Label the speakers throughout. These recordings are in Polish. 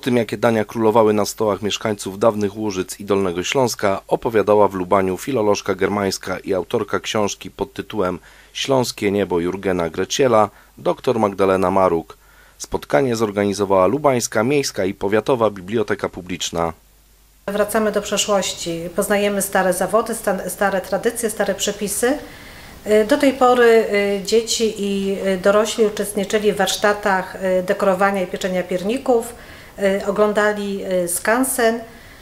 Speaker 1: O tym, jakie dania królowały na stołach mieszkańców dawnych Łużyc i Dolnego Śląska, opowiadała w Lubaniu filolożka germańska i autorka książki pod tytułem Śląskie niebo Jurgena Greciela, dr Magdalena Maruk. Spotkanie zorganizowała Lubańska Miejska i Powiatowa Biblioteka Publiczna.
Speaker 2: Wracamy do przeszłości, poznajemy stare zawody, stare tradycje, stare przepisy. Do tej pory dzieci i dorośli uczestniczyli w warsztatach dekorowania i pieczenia pierników, oglądali skansen.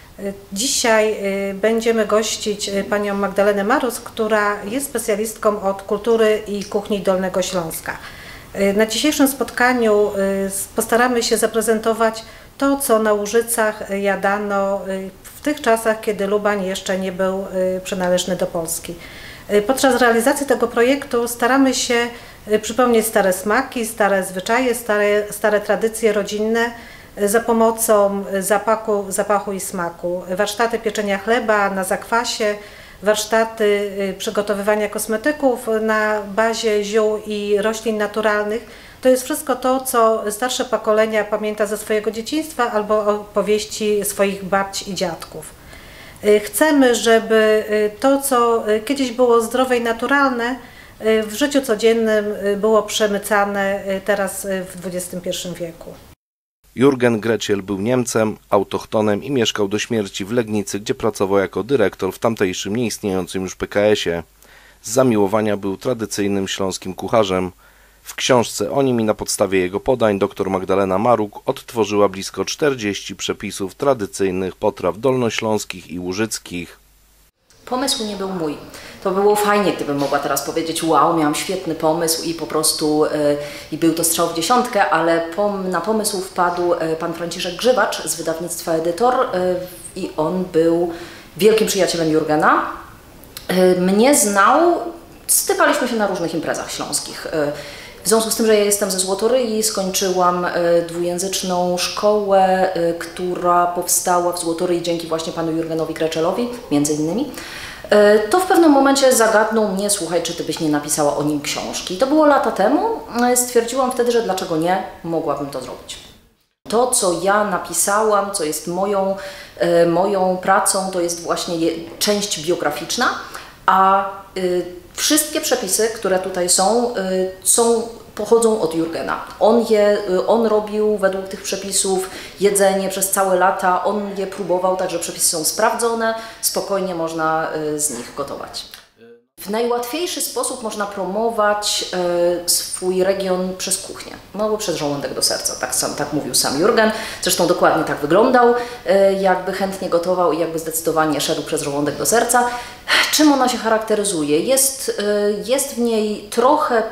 Speaker 2: Dzisiaj będziemy gościć panią Magdalenę Maruk, która jest specjalistką od kultury i kuchni Dolnego Śląska. Na dzisiejszym spotkaniu postaramy się zaprezentować to, co na Łużycach jadano w tych czasach, kiedy Lubań jeszcze nie był przynależny do Polski. Podczas realizacji tego projektu staramy się przypomnieć stare smaki, stare zwyczaje, stare tradycje rodzinne za pomocą zapachu i smaku. Warsztaty pieczenia chleba na zakwasie, warsztaty przygotowywania kosmetyków na bazie ziół i roślin naturalnych. To jest wszystko to, co starsze pokolenia pamięta ze swojego dzieciństwa albo opowieści swoich babci i dziadków. Chcemy, żeby to, co kiedyś było zdrowe i naturalne, w życiu codziennym było przemycane teraz w XXI wieku.
Speaker 1: Jurgen Greciel był Niemcem, autochtonem i mieszkał do śmierci w Legnicy, gdzie pracował jako dyrektor w tamtejszym nieistniejącym już PKS-ie. Z zamiłowania był tradycyjnym śląskim kucharzem. W książce o nim i na podstawie jego podań dr Magdalena Maruk odtworzyła blisko 40 przepisów tradycyjnych potraw dolnośląskich i łużyckich.
Speaker 3: Pomysł nie był mój. To było fajnie, gdybym mogła teraz powiedzieć: wow, miałam świetny pomysł i po prostu i był to strzał w dziesiątkę, ale na pomysł wpadł pan Franciszek Grzywacz z wydawnictwa Edytor i on był wielkim przyjacielem Jurgena. Mnie znał, stykaliśmy się na różnych imprezach śląskich. W związku z tym, że ja jestem ze Złotoryi, skończyłam dwujęzyczną szkołę, która powstała w Złotoryi dzięki właśnie panu Jurgenowi Greczelowi, między innymi. To w pewnym momencie zagadnął mnie: słuchaj, czy ty byś nie napisała o nim książki? To było lata temu. Stwierdziłam wtedy, że dlaczego nie, mogłabym to zrobić. To, co ja napisałam, co jest moją pracą, to jest właśnie część biograficzna, a wszystkie przepisy, które tutaj pochodzą od Jurgena. On robił według tych przepisów jedzenie przez całe lata, on je próbował, także przepisy są sprawdzone, spokojnie można z nich gotować. W najłatwiejszy sposób można promować swój region przez kuchnię, no bo przez żołądek do serca, tak mówił sam Jurgen. Zresztą dokładnie tak wyglądał, jakby chętnie gotował i jakby zdecydowanie szedł przez żołądek do serca. Czym ona się charakteryzuje? Jest w niej trochę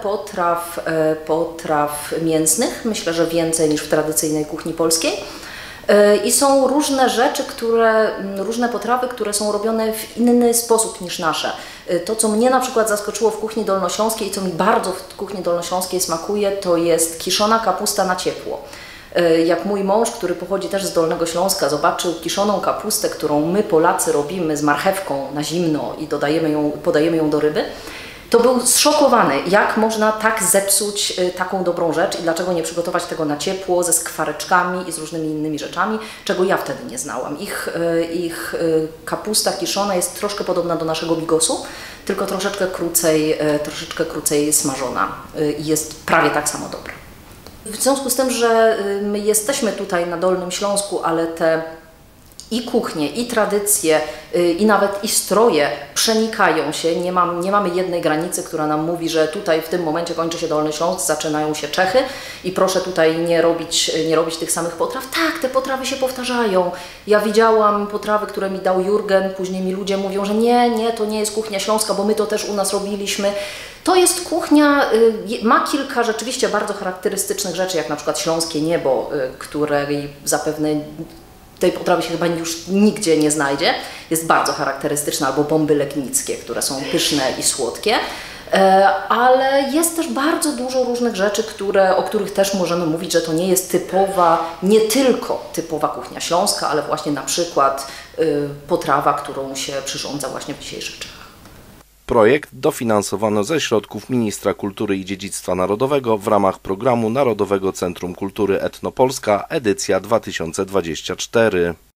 Speaker 3: potraw mięsnych, myślę, że więcej niż w tradycyjnej kuchni polskiej. I są różne rzeczy, różne potrawy, które są robione w inny sposób niż nasze. To, co mnie na przykład zaskoczyło w kuchni dolnośląskiej i co mi bardzo w kuchni dolnośląskiej smakuje, to jest kiszona kapusta na ciepło. Jak mój mąż, który pochodzi też z Dolnego Śląska, zobaczył kiszoną kapustę, którą my Polacy robimy z marchewką na zimno i podajemy ją do ryby, to był zszokowany, jak można tak zepsuć taką dobrą rzecz i dlaczego nie przygotować tego na ciepło, ze skwareczkami i z różnymi innymi rzeczami, czego ja wtedy nie znałam. Ich kapusta kiszona jest troszkę podobna do naszego bigosu, tylko troszeczkę krócej smażona i jest prawie tak samo dobra. W związku z tym, że my jesteśmy tutaj na Dolnym Śląsku, ale te i kuchnie, i tradycje, i nawet i stroje przenikają się. Nie mamy jednej granicy, która nam mówi, że tutaj w tym momencie kończy się Dolny Śląsk, zaczynają się Czechy i proszę tutaj nie robić tych samych potraw. Tak, te potrawy się powtarzają. Ja widziałam potrawy, które mi dał Jurgen, później mi ludzie mówią, że nie, to nie jest kuchnia śląska, bo my to też u nas robiliśmy. To jest kuchnia, ma kilka rzeczywiście bardzo charakterystycznych rzeczy, jak na przykład śląskie niebo, której zapewne tej potrawy się chyba już nigdzie nie znajdzie. Jest bardzo charakterystyczna, albo bomby legnickie, które są pyszne i słodkie. Ale jest też bardzo dużo różnych rzeczy, o których też możemy mówić, że to nie jest nie tylko typowa kuchnia śląska, ale właśnie na przykład potrawa, którą się przyrządza właśnie w dzisiejszych czasach.
Speaker 1: Projekt dofinansowano ze środków Ministra Kultury i Dziedzictwa Narodowego w ramach programu Narodowego Centrum Kultury Etnopolska edycja 2024.